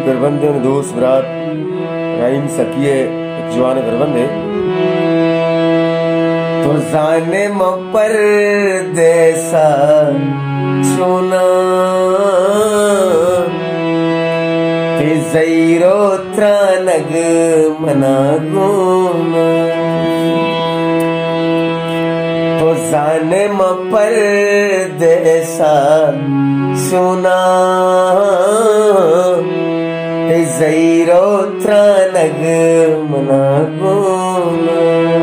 गरबंदे ने दोस्त बरात राइम सकिए जवान गरबंदे तो जाने मपर देसा सोना ते जैरो त्रानग मना गुना तो जाने मपर देसा सोना ते जैरो त्रानग मना गुना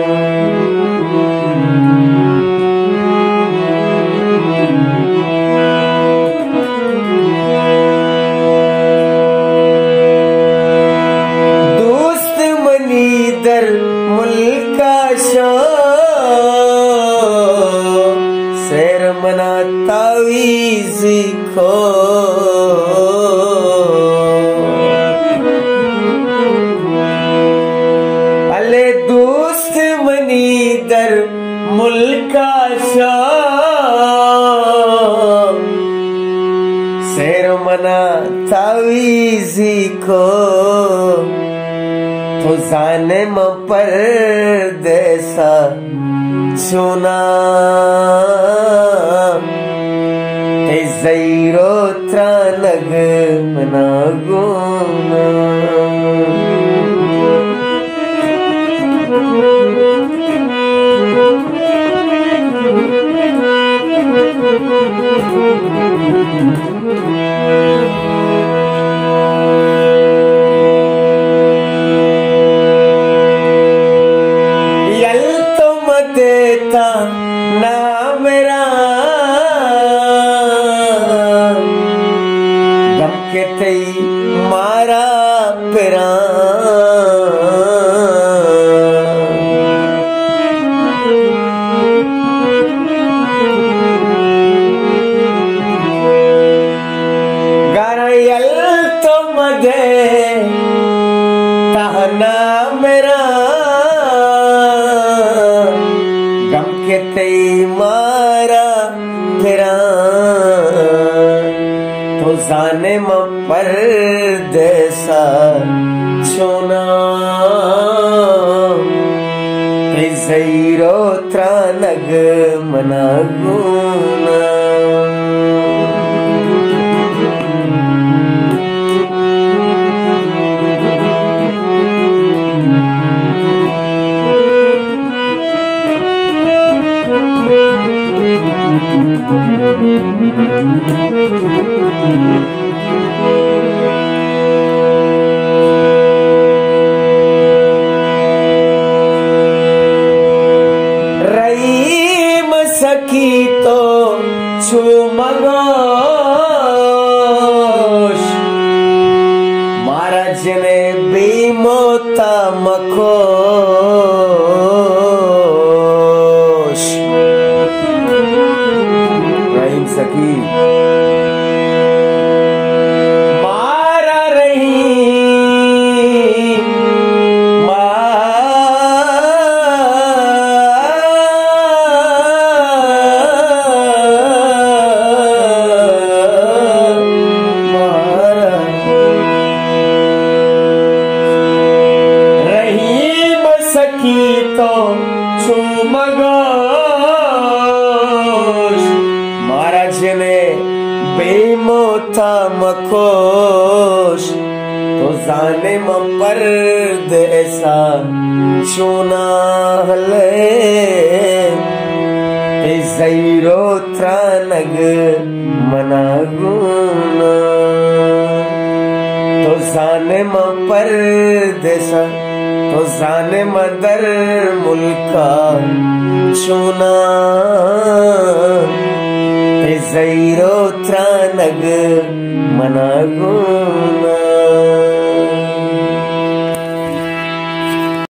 दर मुल्का शेर मना तावीज खो अले दोस्त मनी दर मुल्का शेर मना तावीज खो तो जाने मपर देसा सोना ते जैरो त्रानग मना गुना देता ना मेरा गम के तई मारा पेरा गारयल तो मधे ताना मेरा ते मारा फिरा तो जाने मपर देसा सोना ते जैरो त्रानग मना गुना रहीम सकी तो छुमगोश महाराज ने बेमोता मखोश रहीम सकी मारा रही तो छुमगोश महाराज ने बेमोता मखोश तो जाने मपर देसा सोना हले ते जैरो त्रानग मना गुना तो जाने मपर देसा तो जाने मदर मुल्का सोना ते जैरो त्रानग मना गुना